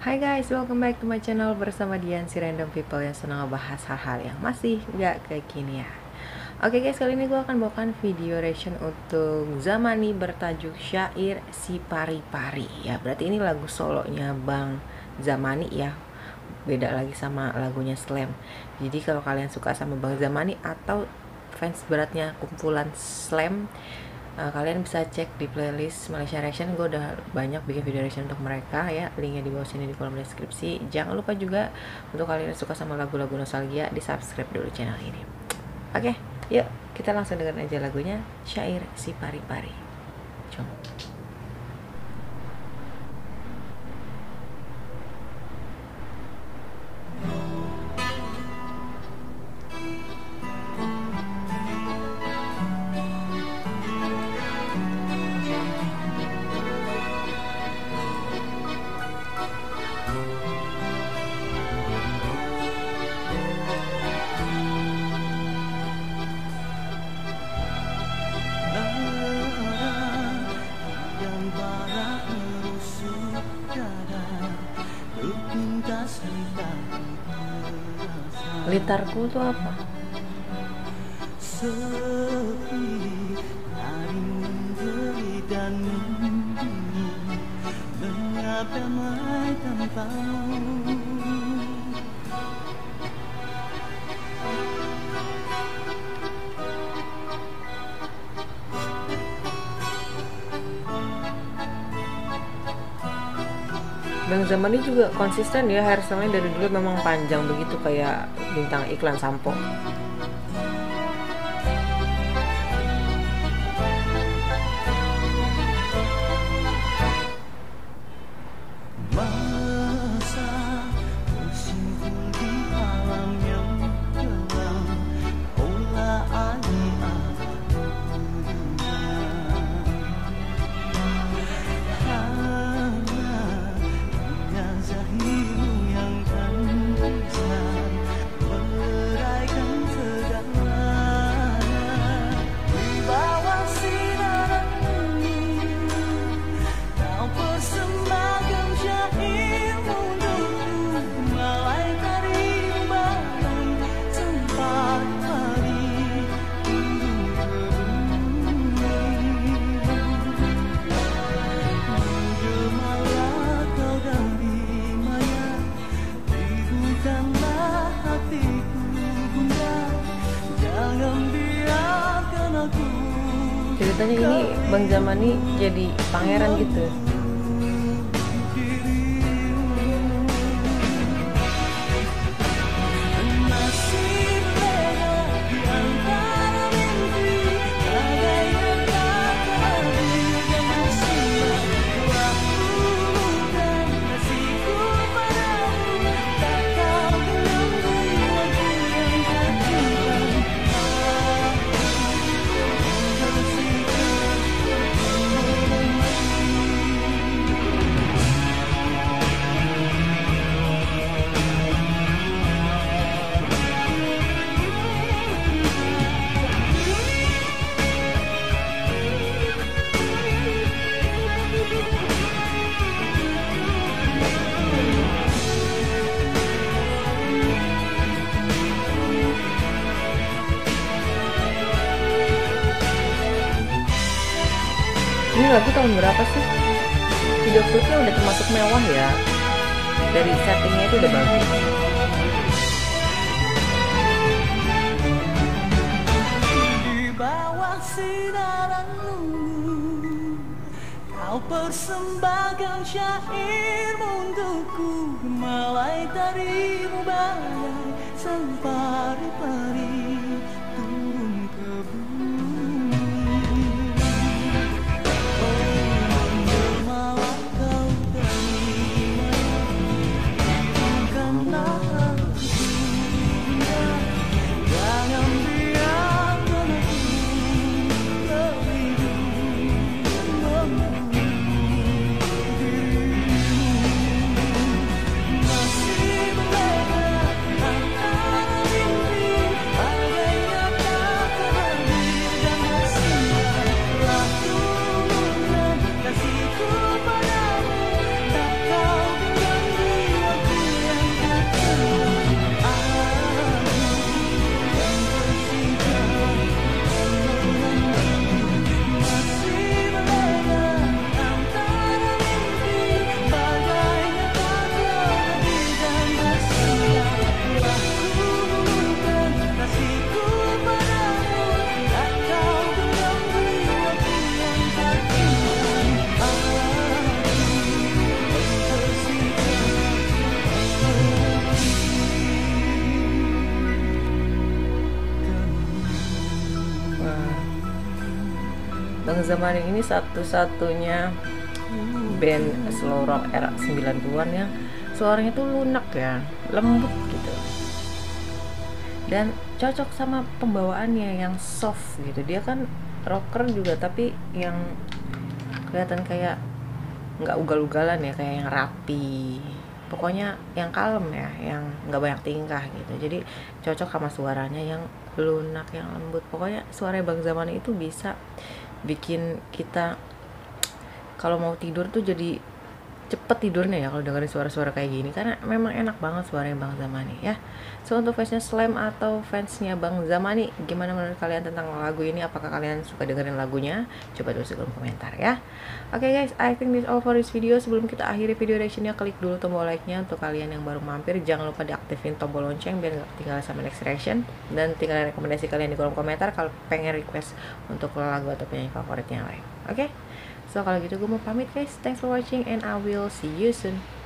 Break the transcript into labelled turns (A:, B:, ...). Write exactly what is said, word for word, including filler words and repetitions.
A: Hai guys, welcome back to my channel bersama Dian, si random people yang senang ngebahas hal-hal yang masih gak kekinian. Oke guys, kali ini gue akan bawakan video reaction untuk Zamani bertajuk Syair Si Pari-Pari. Ya, berarti ini lagu solonya Bang Zamani ya. Beda lagi sama lagunya Slam. Jadi kalau kalian suka sama Bang Zamani atau fans beratnya kumpulan Slam, Uh, kalian bisa cek di playlist Malaysia Reaction. Gue udah banyak bikin video reaction untuk mereka ya, linknya di bawah sini di kolom deskripsi. Jangan lupa juga untuk kalian yang suka sama lagu-lagu nostalgia, di subscribe dulu channel ini. Oke, yuk kita langsung dengar aja lagunya Syair Si Pari-Pari. Jom. Litarku tuh apa?
B: Sepi hari menteri dan lenyap damai tanpamu.
A: Bang Zamani juga konsisten ya, hairstyle-nya dari dulu memang panjang begitu kayak bintang iklan sampo.
B: Masa bersimpul di malam yang gelap, olah alih dunia. Hanya hanya zahiru yang kan bisa meraikan segalanya. Di bawah sinar angin, kau persembahkan syairmu untukku, malaikat imbalan sempat hari turun ke bumi. Menjelmalah kau dari maya, ribukanlah hatiku gundah, jangan biarkan aku.
A: Ceritanya ini Bang Zamani jadi pangeran gitu. Ini lagu tahun berapa sih? Video klipnya udah termasuk mewah ya. Dari settingnya itu udah bagus.
B: Di bawah sinaranmu, kau persembahkan syairmu untukku, malaikat darimu bagai sang pari-pari turun ke bumi. Oh, menjelmalah kau dari maya, ribukanlah hatiku gundah, jangan biarkan aku terlindung dirimu. Masih berada antara mimpi
A: Bang Zamani ini satu-satunya band slow rock era sembilan puluhan yang suaranya tuh lunak ya, lembut gitu, dan cocok sama pembawaannya yang soft gitu. Dia kan rocker juga tapi yang kelihatan kayak nggak ugal-ugalan ya, kayak yang rapi, pokoknya yang kalem ya, yang nggak banyak tingkah gitu. Jadi cocok sama suaranya yang lunak, yang lembut. Pokoknya suara Bang Zamani itu bisa bikin kita kalau mau tidur tuh jadi cepet tidurnya ya kalau dengerin suara-suara kayak gini, karena memang enak banget suaranya Bang Zamani ya. So untuk fansnya Slam atau fansnya Bang Zamani, gimana menurut kalian tentang lagu ini? Apakah kalian suka dengerin lagunya? Coba tulis di kolom komentar ya. Oke okay guys, I think this all for this video. Sebelum kita akhiri video reactionnya, klik dulu tombol like-nya. Untuk kalian yang baru mampir, jangan lupa diaktifin tombol lonceng biar gak ketinggalan sama next reaction. Dan tinggal rekomendasi kalian di kolom komentar kalau pengen request untuk lagu atau penyanyi favorit yang lain. Oke okay? So kalau gitu gue mau pamit guys. Thanks for watching and I will see you soon.